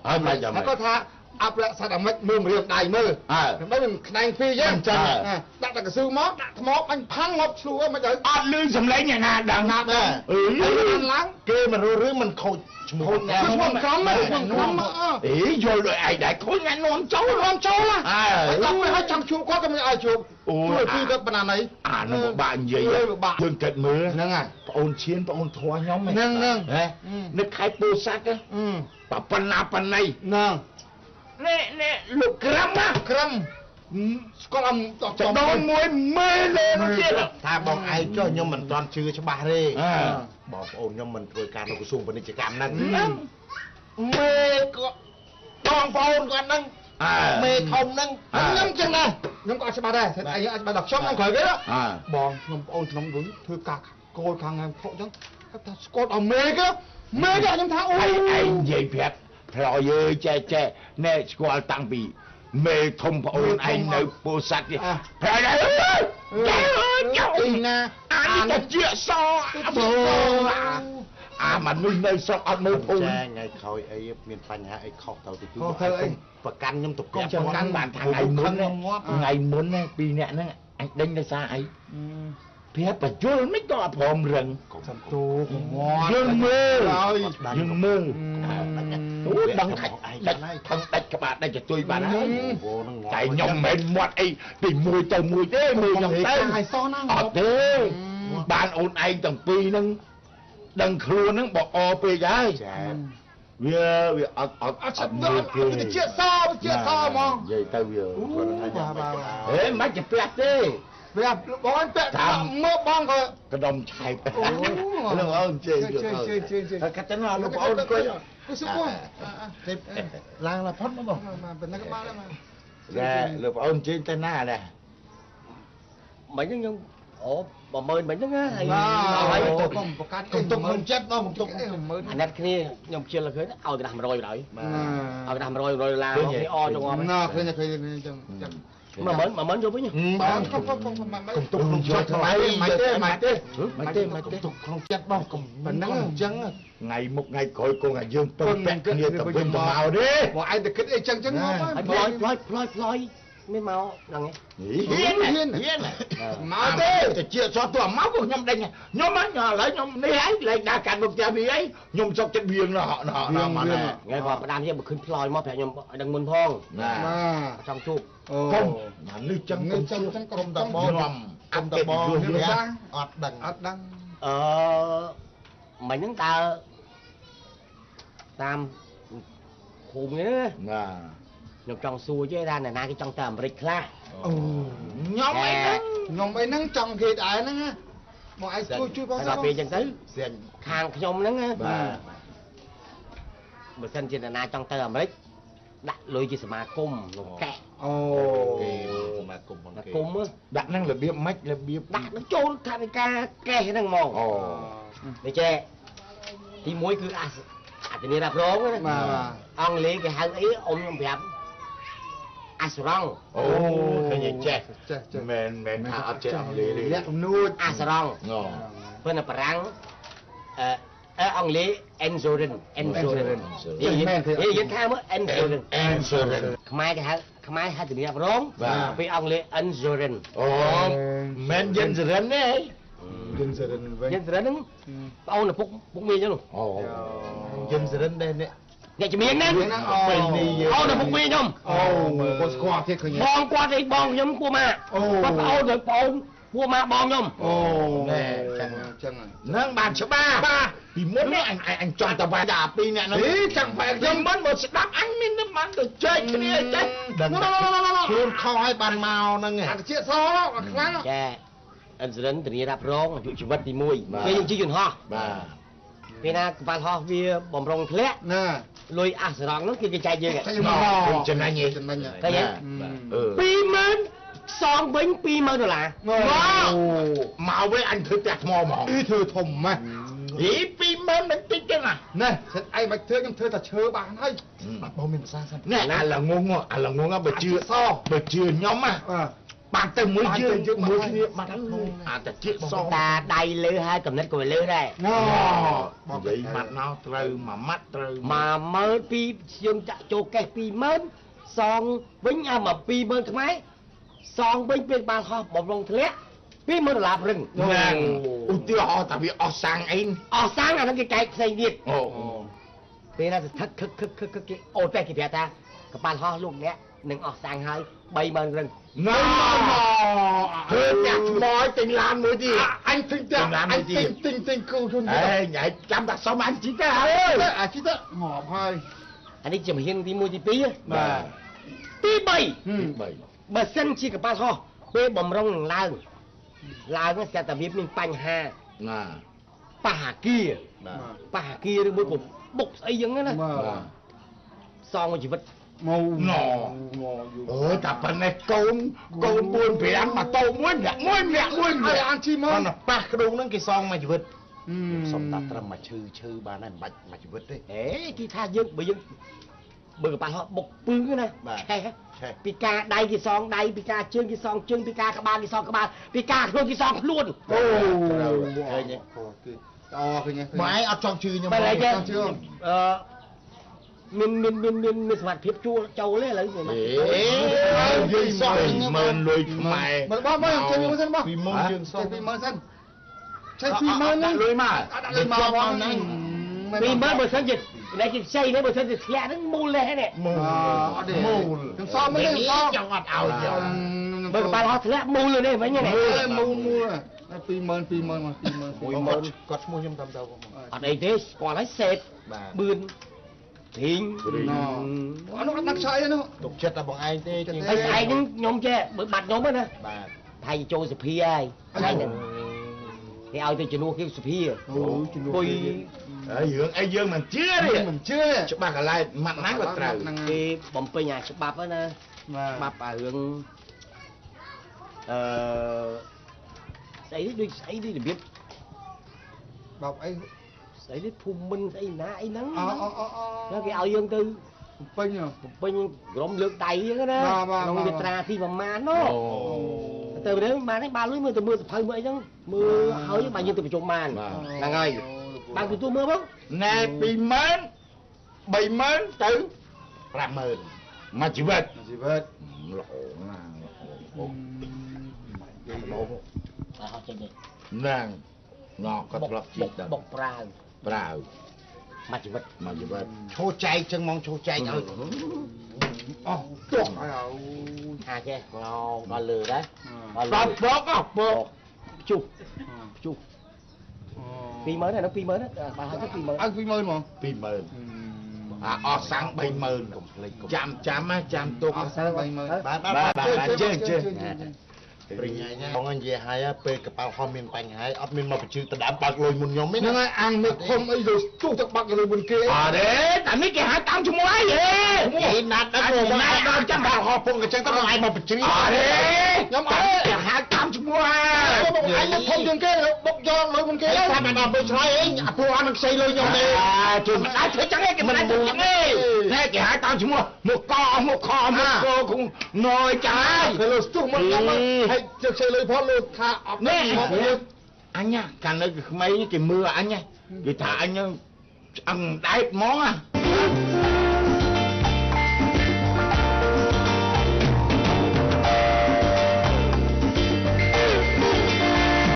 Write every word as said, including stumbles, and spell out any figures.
អើមិនចាំហើយគាត់ថាអបរសាត់អាម៉េចមើលរៀងដៃមើលអើដើម្បីមិនខ្នែងពីចឹងចឹងដាក់តែកស៊ូមកដាក់ថ្មបាញ់ផាំងមកឆ្លួមិនទៅអត់លឺសំឡេងអ្នកណាដឹងណាដែរអឺឡើងគេមិនรู้រឿងមិនខូចឈ្មោះអ្នកខ្ញុំក្រុមខ្ញុំអេយល់ដោយឯងដែរខូចអ្នកនាំចូលនាំចូលហ៎អើដល់ពេលឲ្យចង់ជួបគាត់ក៏មិនឲ្យជួបអូយពីគាត់បណ្ណាណីអានោះបាក់និយាយយើងគិតមើលហ្នឹងហើយប្អូនឈៀនប្អូនធွာខ្ញុំហ្នឹងហ្នឹងនឹកខេត្តពោធិ៍សាត់ប៉ប៉ុណ្ណាប៉ុណ្ណៃហ្នឹងនេះនេះលោកក្រឹមណាក្រឹមស្គាល់អំចដោនមួយមេលេនោះទៀតថាបងឯងចុះខ្ញុំមិនទាន់ជឿច្បាស់ទេបងប្អូនខ្ញុំមិនធ្វើការនៅក្រសួងពាណិជ្ជកម្មហ្នឹងមេក៏បងប្អូនគាត់ហ្នឹងមេធំហ្នឹងខ្ញុំចឹងដែរខ្ញុំក៏អត់ច្បាស់ដែរឯងអត់ច្បាស់ដល់ខ្ញុំខ្ញុំក្រោយគេបងខ្ញុំប្អូនខ្ញុំវិញធ្វើការកូនខាងហ្នឹងខុសចឹងថាស្គាល់ដល់មេគេមេគេខ្ញុំថាអូយឯងនិយាយប្រាប់ផ្លោយអើយចេះចេះណែស្គាល់តាំងពីមេធំប្អូនឯងនៅពោធិ៍សាត់នេះប្រែអើយចេះចុះណាអានេះទៅជាសអត់អាមនុស្សនៅស្រុកអត់មើលភូមិចាថ្ងៃក្រោយអីមានបញ្ហាអីខុសទៅទីគឺប្រកាន់ខ្ញុំទៅប្រកាន់បានថ្ងៃមុនថ្ងៃមុនពីរនាក់ហ្នឹងអញដេញដោយសារអីភាពបញ្ជុលមិនក៏ព្រមរឹងសំទូងាត់យើងមើលយើងមើលអូដឹងថាដាច់ថឹងដាច់ក្បាលដាច់ជួយបានហើយតែខ្ញុំមិនមាត់អីពីមួយទៅមួយទេមើលខ្ញុំទៅហើយសោះណាអត់ទេបានអូនឯងទាំងពីរហ្នឹងដឹងខ្លួនហ្នឹងបអពេកហើយចាវាវាអត់អត់អត់មើលគេវាជាសោជាសោហ្មងនិយាយទៅវាគាត់ថាហេមិនជាផ្ទះទេវាបងពាក់មើលបងក៏កដុំឆែកអូលោកអូនជិះជិះជិះជិះជិះកាត់ទៅណាលោកអូនគួយគួយសុខទេឡើងឡាផុតមកបងប៉ុណ្ណឹងក៏បានដែរតែលោកអូនជិះទៅណាដែរមិនខ្ញុំអូ10000មិញហ្នឹងហើយហើយទៅកុំប្រកាសទុកក្នុងចិត្តបងទុក10000អាណិតគ្នាខ្ញុំជិលឃើញឲ្យទៅដាក់100បណ្ដោយឲ្យដាក់100 100ដុល្លារគេអចងអត់ណាឃើញឃើញអញ្ចឹងអញ្ចឹង10000 10000យកវិញបងកុំកុំកុំទុកក្នុងចិត្តថ្ងៃមិនទេមិនទេមិនទេមិនទេទុកក្នុងចិត្តបងកុំប៉ុណ្ណឹងអញ្ចឹងថ្ងៃមុខថ្ងៃក្រោយគង់តែយើងពឹងពាក់គ្នាទៅវិញទៅមកទេបងឯងទៅគិតអីចឹងចឹងមកហើយផ្លោយផ្លោយផ្លោយផ្លោយមានមកហ្នឹងហ៊ានហ៊ានហ៊ានមកទេទៅជាសោះទៅមកខ្ញុំដេញខ្ញុំហ្នឹងឥឡូវខ្ញុំនេះហើយលេងដើរកាត់មុខចាស់វាអីខ្ញុំសុកចិត្តវាងណោះណោះណោះមកថ្ងៃបើផ្ដាំយើងមកឃើញផ្លោយមកប្រាប់ខ្ញុំឲ្យដឹងមុនផងណាចង់ជួបកុំនេះចឹងនេះចឹងចឹងកុំតបងខ្ញុំអត់តបងអត់ដឹងអត់ដឹងអឺមិញហ្នឹងតើតាមភូមិនេះណាខ្ញុំចង់សួរចេះថាអ្នកណាគេចង់ទៅអាមេរិកខ្លះអូខ្ញុំអីហ្នឹងខ្ញុំអីហ្នឹងចង់គេដែរហ្នឹងមកឯងជួយជួយបងដល់ពេលអញ្ចឹងទៅខាងខ្ញុំហ្នឹងបាទបើសិនជាអ្នកណាចង់ទៅអាមេរិកដាក់លុយជាសមាគមលោកកែអូគេសមាគមបងគេគុំដាក់ហ្នឹងរបៀបម៉េចរបៀបដាក់នឹងចូលថាវិការកេះហ្នឹងហ្មងអូនេះចេះទីមួយគឺអាអធិនិរ៉ាប់រងណាបាទអង់គ្លេសគេហៅអីអ៊ំខ្ញុំប្រាប់អាសរងអូឃើញចេះចេះមែនមែនថាអត់ចេះអង់គ្លេសទេអ្នកនួចអាសរងព្រោះនៅបារាំងអឺអង់គ្លេស insurance insurance និយាយយើងថាមើល insurance insurance ខ្មែរគេហៅខ្មែរហៅជំនាញរងពីអង់គ្លេស insurance អូមែន insurance ទេ insurance វិញ insurance ហ្នឹងបងអូនឪពុកពុកមីចឹងអូ insurance ដែរនេះអ្នកជំនាញណាអូអូនឪពុកមីខ្ញុំអូគាត់ស្គាល់ទៀតឃើញបងគាត់ឯងបងខ្ញុំពូម៉ាគាត់ប្អូនទៅប្អូនពូម៉ាបងខ្ញុំអូណែចឹងចឹងហ្នឹងបានច្បាស់ពីមុននេះអញអញចង់ទៅវាយដល់ពីរអ្នកហ្នឹងចាំបែកខ្ញុំមិនមកស្ដាប់អញមានតែបានទៅចែកគ្នាចេះខ្លួនខុសឲ្យបានមកហ្នឹងអាជាសខ្លាំងចាអិនស៊ូរ៉ិនធានារ៉ាប់រងអាយុជីវិតទីមួយពេលយើងជិះយន្តហោះបាទពេលណាក្បាលហោះវាបំរុងធ្លាក់ណាលុយអាសរងហ្នឹងគេគេចែកយើងចំណេញចំណេញតែយ៉ាងពីរម៉ឺនសងវិញពីរម៉ឺនដុល្លារមកវិញអញធ្វើផ្ទះថ្មហ្មងគឺធ្វើធំម៉េះហីពីរម៉ឺនមិនតិចទេណាណែសិតអីមិនធ្វើខ្ញុំធ្វើតែឈើបានហើយបាទបងមានភាសាសិនណែអាឡងងអាឡងងបើជឿសបើជឿខ្ញុំណា bạn từ mới dương mới kia mà àแต่เจี๊ยบตาใดลือให้กำนัดกูลือได้บอกvậy mặt nó từ mà mắt từ มาเมินปียังจะโจแกปีเมินซองวิ่งเอามาปีเมินทำไมซองวิ่งเป็นบางข้อบอบลงทะเลปีเมินหลับรึง nàng ưu tiên họ tại vì họ sang em ออกสร้างอันนั้นไกลๆใส่เดียด ồ ปีน่าจะทึกคึกคึกคึกคึกโอ้แปกี่เพียตากับปานห่อลูกเนี้ยหนึ่งออกสร้างให้ใบเมินรึง nó thôi nhạc nói tình làm mới gì anh tình tình anh tình tình tình cừu thun ê nhảy chăm đặt xong anh chỉ ta ơi à chỉ ta ngọt thôi อันนี้จะมาเห็นที่มูที่ปี mà ปีใบ bảy เบอร์เส้นชีกับปานห่อเป้บ่มรงหนึ่งลาวลาวก็จะแต่วิบมีปัญหา à ป่ากี้ mà ป่ากี้หรือมือผมบุกไอ้ยังนั้นนะ mà ซองชีวิต màu nọ ôi tập phần này côn côn buồn phải ăn mà tô muối mẹ muối mẹ muối mẹ ăn chi mơ nó bạc cái đúng nó cái son mà chỉ vật สมตัดมาชื่อชื่อบ้านนั่นบัดมาชีวิตด้วยเอ๊ะที่ท่ายึกไปยึกเบอร์ป่าห่อบุกปืนนะใช่ฮะปีกาใดกี่ซองใดปีกาเชิงกี่ซองเชิงปีกากระบาลกี่ซองกระบาลปีกาโคลนกี่ซองล้วน ô hơi nhé to cái nhé máy ở trong chữ nhưng ไป mà อะไรแก chưa เอ่อมินมินมินมินมินสมัติเพียบจูเจ้าเลยอะไรอย่างเงี้ย ê dây son mền lùi mày mà bao bao chơi mơn sân bao vì môn chương son chơi mơn sân chơi phi mơn đấy lùi mà lùi mà bao này ปีเมื่อเบอร์เซนจิตในจิตใช่ไหมเบอร์เซนจิตแค่นั้นมูลเลยเนี่ย môn môn thằng son mới lên son trong mặt ảo giờ เบอร์ป่าห่อแท้มูลเลยเนี่ยไม่เนี่ย mù mù phi mơn phi mơn mà phi mơn mùi môn có mùi nhâm tâm đâu อันนี้เดสก่อนให้เสร็จบืนทิ้ง nó nó sai nó tục chất là bọn ai thế ไอ้ไอ้นึงยมแช่เบอร์บัตรยมนะ bà ไทยโจสพีไอ้ใช่เนี่ยที่เอาตัวจนูคือสพีปุย ở dương ai dương mình chưa đi mình chưa chụp bạc lại mặt nát và trời ที่ผมไปnhàฉบับนะฉบับอ่ะเรื่องเอ่อใส่ด้วยใส่ด้วยเบียบ bọc ấy ใส่ด้วยภูมิมันใส่หน้าไอ้นั้น ờ ờ ờ แล้วก็เอายังตือ pin à เป็นกรมเลือกไตยังนะลงตราที่ประมาณเนาะแต่เดี๋ยวมาให้บาลุยมือตัวมือตัวเพลมือจังมือเฮ้ยบางยังตัวประจมมานlàไงบางตัวตัวมือบ้าง nè pi mến bảy mến từ ra mờn mà chỉ vật chỉ vết lỗ nè lỗ เขาจะเด็ก nàng ngọt có บก lọt บ chít ก đâu บกปลา vào มาจีวัด mà chỉ vật chô chay chân mong chô chay ơi ô tuột หาแค่เรามาเลยได้มาเลย bọc bọc à bọc จุกจุกปีเมื่อไหร่น้องปีเมื่อไหร่ปลาเขาปีเมื่อ ăn phi mơn mà pi mờn à o sáng bảy mơn chạm chạm á chạm tuột bảy mơn bà bà bà bà chơi chơi bọn anh về hai á pe cặp bao hôm miền Tây hai ấp miền mà phải chịu ta đảm bạc lôi một nhóm mấy nhưng mà ăn một hôm ấy rồi tuột thật bạc rồi bên kia à đấy tại mấy cái hạt tao chung mấy vậy vậy nát đã rồi nát đã chắc bảo họ phong cái chân tao lại mà phải chịu à đấy nhóm ấy hạt tao chung mấy anh nó không đường kia bốc cho lôi bên kia cái sao mà đòi bị sai ấy à phu anh xây lôi nhau đi à chung ai thấy chẳng ấy cái mà ai thấy chẳng ấy thế cái hai tao chung một co một kho một cô cũng nói trái phải là tuột một nhóm hay chơi chơi lôi phốt luôn tha nè anh nha càng nơi mấy cái mưa anh nha thì thả anh ăn đáy món à